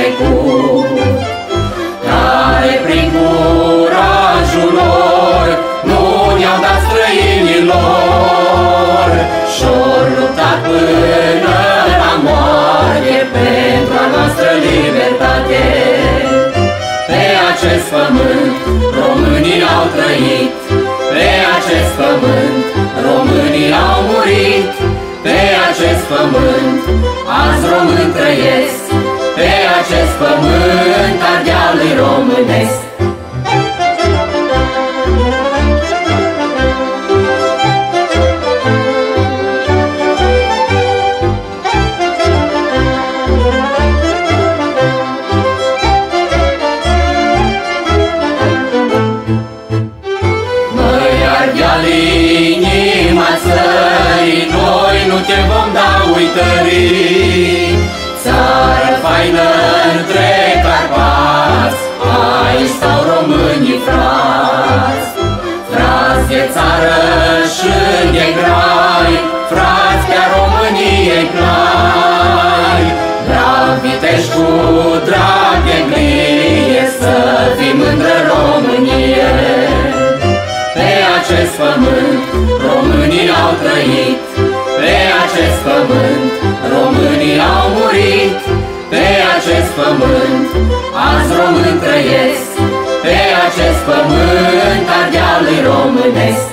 trecut, care prin curajul lor nu ne-au dat străinilor și-au luptat până la moarte pentru a noastră libertate. Pe acest pământ românii au trăit, pe acest pământ românii au murit, pe acest pământ azi români trăiesc, pe acest pământ Ardealul românesc. Inima țării, noi nu te vom da uitării. Țară faină între Carpați, aici stau românii frați. Frați de țară și de grai, frați pe-a României plai. Drag vitești cu drag de glie, să fii mândră Românie. Pe acest pământ românii au trăit, pe acest pământ românii au murit, pe acest pământ azi români trăiesc, pe acest pământ Ardealul românesc.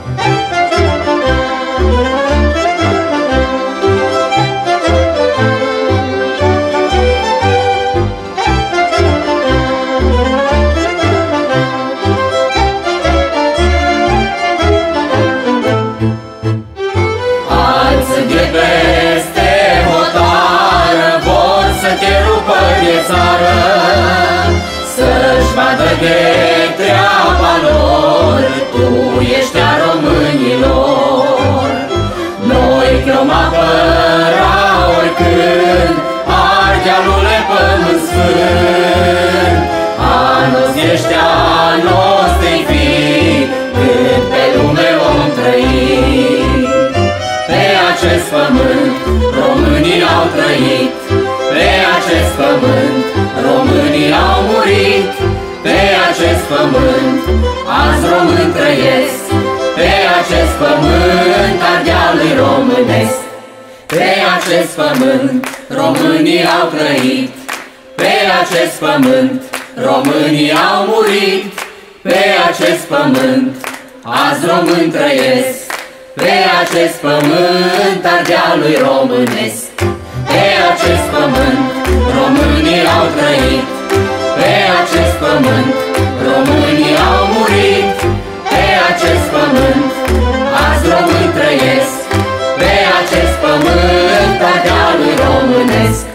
Să-și vadă de treaba lor, tu ești a românilor. Noi vom apăra oricând Ardealule pământ sfânt. Anus ești a noștri fii, cât pe lume vom trăi. Pe acest pământ românii au trăit, pe acest pământ românii au murit, pe acest pământ azi români trăiesc, pe acest pământ Ardealul românesc. Pe acest pământ românii au trăit, pe acest pământ românii au murit, pe acest pământ azi români trăiesc, pe acest pământ Ardealul românesc. Pe acest pământ românii au trăit, pe acest pământ românii au murit, pe acest pământ azi români trăiesc, pe acest pământ Ardealul românesc.